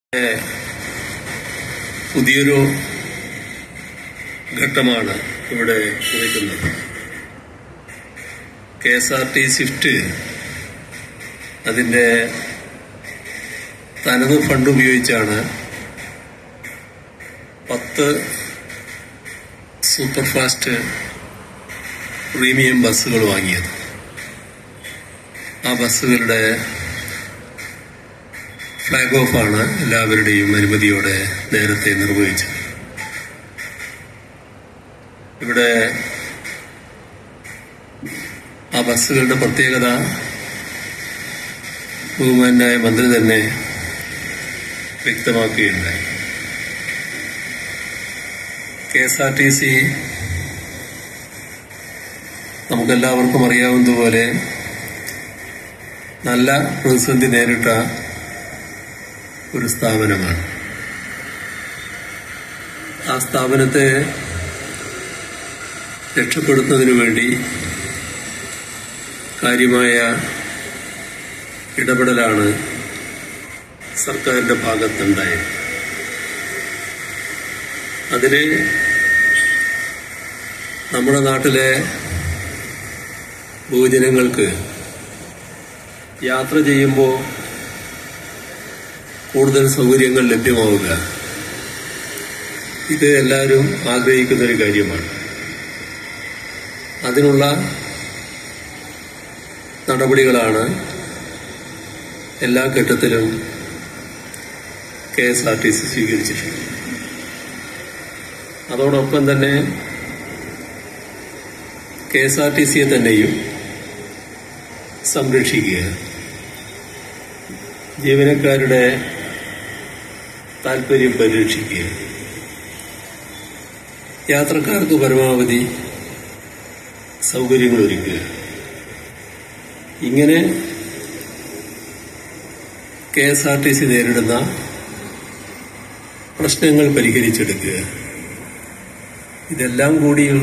പുതിയൊരു ഘട്ടമാണ് ഇവിടെ കുറിക്കുന്നത്. KSRT സ്വിഫ്റ്റ് അതിന്റെ തനത് ഫണ്ട് ഉപയോഗിച്ചാണ് 10 സൂപ്പർഫാസ്റ്റ് പ്രീമിയം ബസ്സുകൾ വാങ്ങിയത്. ആ ബസ്സുകളുടെ ഫ്ലാഗ് ഓഫാണ് എല്ലാവരുടെയും അനുമതിയോടെ നേരത്തെ നിർവഹിച്ചത്. ഇവിടെ ആ ബസ്സുകളുടെ പ്രത്യേകത ബഹുമാന്യനായ മന്ത്രി തന്നെ വ്യക്തമാക്കുകയുണ്ടായി. KSRTC നമുക്കെല്ലാവർക്കും അറിയാവുന്നതുപോലെ നല്ല പ്രതിസന്ധി നേരിട്ട ഒരു സ്ഥാപനമാണ്. ആ സ്ഥാപനത്തെ രക്ഷപ്പെടുത്തുന്നതിനു വേണ്ടി കാര്യമായ ഇടപെടലാണ് സർക്കാരിന്റെ ഭാഗത്തുണ്ടായത്. അതിന് നമ്മുടെ നാട്ടിലെ ഭൂജനങ്ങൾക്ക് യാത്ര ചെയ്യുമ്പോൾ കൂടുതൽ സൗകര്യങ്ങൾ ലഭ്യമാവുക, ഇത് എല്ലാവരും ആഗ്രഹിക്കുന്നൊരു കാര്യമാണ്. അതിനുള്ള നടപടികളാണ് എല്ലാ ഘട്ടത്തിലും KSRTC സ്വീകരിച്ചിട്ടുള്ളത്. അതോടൊപ്പം തന്നെ KSRTCയെ തന്നെയും സംരക്ഷിക്കുക, ജീവനക്കാരുടെ താൽപര്യം പരിരക്ഷിക്കുക, യാത്രക്കാർക്ക് പരമാവധി സൗകര്യങ്ങൾ ഒരുക്കുക. ഇങ്ങനെ KSRTC നേരിടുന്ന പ്രശ്നങ്ങൾ പരിഹരിച്ചെടുക്കുക, ഇതെല്ലാം കൂടിയുള്ള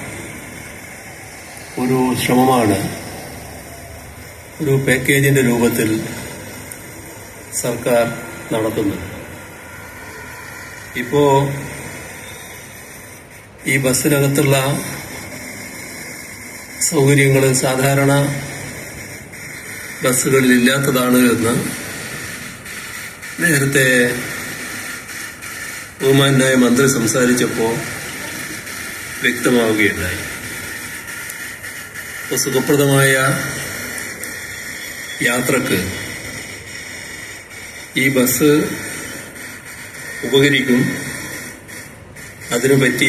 ഒരു ശ്രമമാണ് ഒരു പാക്കേജിന്റെ രൂപത്തിൽ സർക്കാർ നടത്തുന്നത്. ഇപ്പോ ഈ ബസ്സിനകത്തുള്ള സൗകര്യങ്ങൾ സാധാരണ ബസ്സുകളിൽ ഇല്ലാത്തതാണ് എന്ന് നേരത്തെ ബഹുമാന്യനായ മന്ത്രി സംസാരിച്ചപ്പോൾ വ്യക്തമാവുകയുണ്ടായി. സുഖപ്രദമായ യാത്രക്ക് ഈ ബസ് ഉപകരിക്കും. അതിനു പറ്റിയ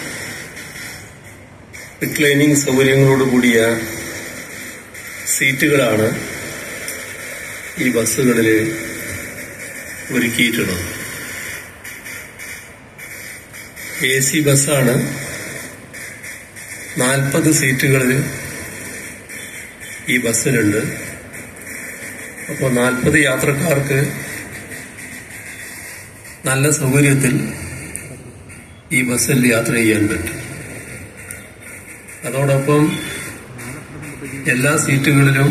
റിക്ലൈനിങ് സൗകര്യങ്ങളോടുകൂടിയ സീറ്റുകളാണ് ഈ ബസ്സുകളിൽ ഒരുക്കിയിട്ടുള്ളത്. AC ബസ്സാണ്. 40 സീറ്റുകൾ ഈ ബസ്സിലുണ്ട്. അപ്പോൾ 40 യാത്രക്കാർക്ക് നല്ല സൗകര്യത്തിൽ ഈ ബസ്സിൽ യാത്ര ചെയ്യാൻ പറ്റും. അതോടൊപ്പം എല്ലാ സീറ്റുകളിലും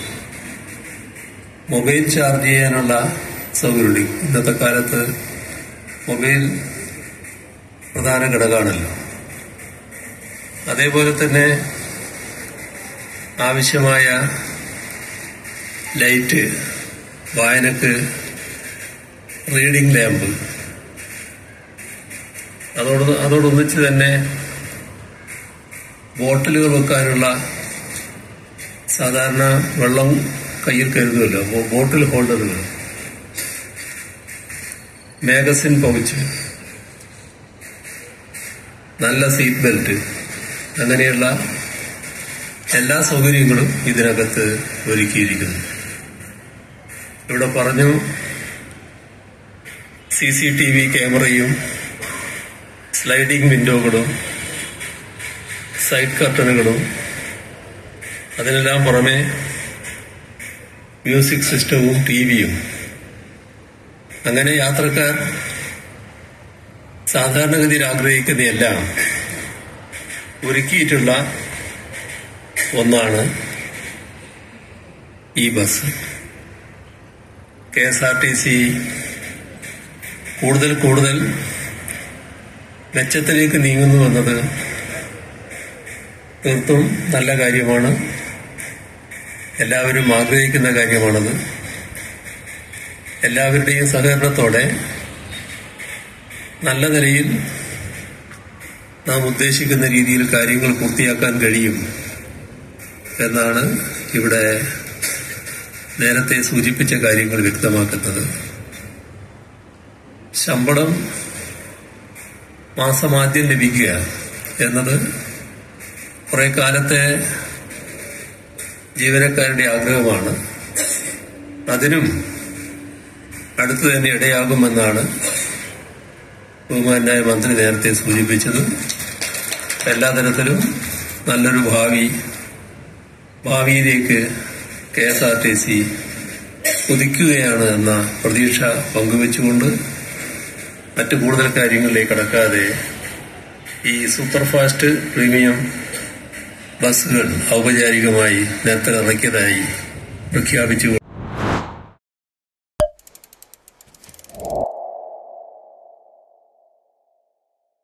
മൊബൈൽ ചാർജ് ചെയ്യാനുള്ള സൗകര്യമുണ്ട്. ഇന്നത്തെ കാലത്ത് മൊബൈൽ പ്രധാന ഘടകമാണല്ലോ. അതേപോലെ തന്നെ ആവശ്യമായ ലൈറ്റ്, വായനക്ക് റീഡിംഗ് ലാമ്പ്, അതോടൊന്നിച്ച് തന്നെ ബോട്ടിലുകൾ വെക്കാനുള്ള, സാധാരണ വെള്ളം കയ്യിൽ കരുതുമല്ലോ, ബോട്ടിൽ ഹോൾഡറുകൾ, മാഗസിൻ പൗച്ച്, നല്ല സീറ്റ് ബെൽറ്റ്, അങ്ങനെയുള്ള എല്ലാ സൗകര്യങ്ങളും ഇതിനകത്ത് ഒരുക്കിയിരിക്കുന്നു. ഇവിടെ പറഞ്ഞു CCTV ക്യാമറയും സ്ലൈഡിംഗ് വിൻഡോകളും സൈഡ് കർട്ടനുകളും, അതിനെല്ലാം പുറമെ മ്യൂസിക് സിസ്റ്റവും TVയും, അങ്ങനെ യാത്രക്കാർ സാധാരണഗതിയിൽ ആഗ്രഹിക്കുന്നതെല്ലാം ഒരുക്കിയിട്ടുള്ള ഒന്നാണ് ഈ ബസ്. KSRTC കൂടുതൽ കൂടുതൽ മെച്ചത്തിലേക്ക് നീങ്ങുന്നു എന്നത് തീർത്തും നല്ല കാര്യമാണ്. എല്ലാവരും ആഗ്രഹിക്കുന്ന കാര്യമാണത്. എല്ലാവരുടെയും സഹകരണത്തോടെ നല്ല നിലയിൽ നാം ഉദ്ദേശിക്കുന്ന രീതിയിൽ കാര്യങ്ങൾ പൂർത്തിയാക്കാൻ കഴിയും എന്നാണ് ഇവിടെ നേരത്തെ സൂചിപ്പിച്ച കാര്യങ്ങൾ വ്യക്തമാക്കുന്നത്. ശമ്പളം മാസമാദ്യം ലഭിക്കുക എന്നത് കുറെ കാലത്തെ ജീവനക്കാരുടെ ആഗ്രഹമാണ്. അതിനും അടുത്തു തന്നെ ഇടയാകുമെന്നാണ് ബഹുമാന്യനായ മന്ത്രി നേരത്തെ സൂചിപ്പിച്ചത്. എല്ലാ തരത്തിലും നല്ലൊരു ഭാവിയിലേക്ക് KSRTC കുതിക്കുകയാണ് എന്ന പ്രതീക്ഷ പങ്കുവെച്ചുകൊണ്ട് മറ്റു കൂടുതൽ കാര്യങ്ങളിലേക്ക് കടക്കാതെ ഈ സൂപ്പർഫാസ്റ്റ് പ്രീമിയം ബസ്സുകൾ ഔപചാരികമായി നിരത്തിലിറക്കിയതായി പ്രഖ്യാപിച്ചു.